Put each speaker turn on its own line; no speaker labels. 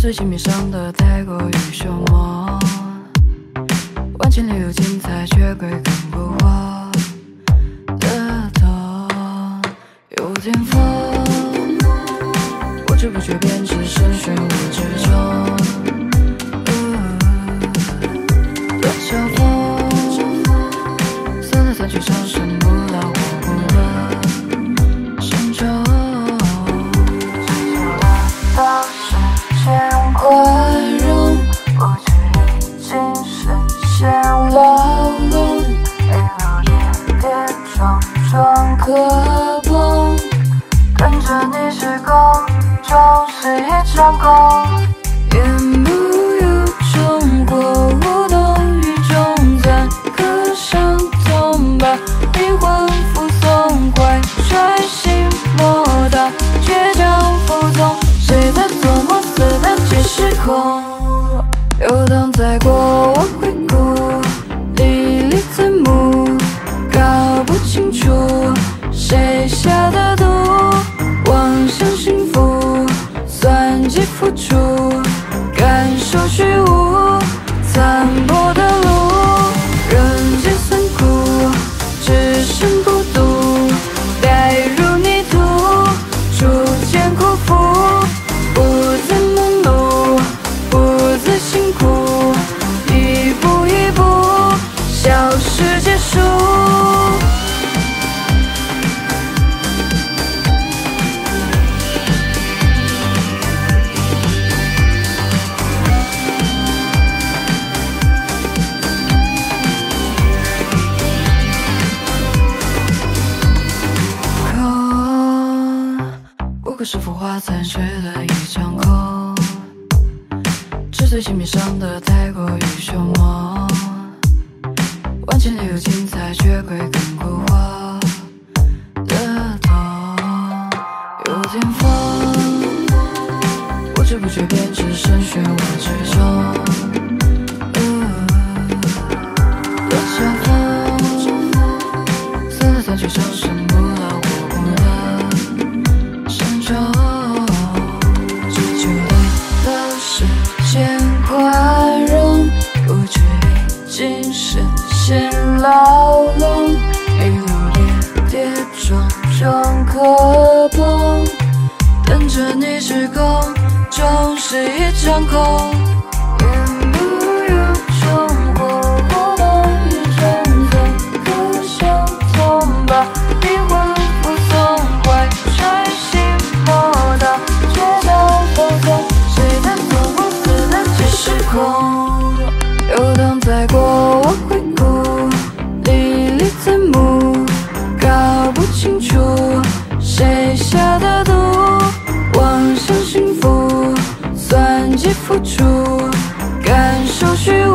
最心迷上的太过于凶猛，万千里有精彩，却归跟不我的痛。有天风，不知不觉变至深漩涡之中。多少风，色彩去上升不老我不了深中。到时间宽容，不知已经深陷牢笼，一路跌跌撞撞磕碰，跟着你时空终是一场空。言不由衷，过无动于衷，暂刻伤痛吧，灵魂附送，怀揣心莫大，倔强服从。谁在做梦似的即时空，游荡在过往回顾，历历在目，搞不清楚谁下的毒，妄想幸福，算计付出，感受虚无，残破的路，人间酸苦，只剩孤独，带入泥土，逐渐辜负。不再忙碌，不再辛苦，一步一步，消失结束。空，不过是浮华残缺的一场空，纸醉金迷上的太过于凶猛，万千里有精彩，却归跟不我的痛。有天风，不知不觉变至深漩涡之中。多少风，色彩去上升不老我不的深中。只求得到时间宽容，不知已经深陷牢笼，一路跌跌撞撞磕碰，跟着你时空终是一场空。言不由衷，过无动于衷，暂刻伤痛吧，灵魂附送，怀揣心莫大，倔强服从。谁在做梦似的即时空，游荡在过往回顾，历历在目，搞不清楚谁下的毒，妄想幸福，算计付出，感受虚无。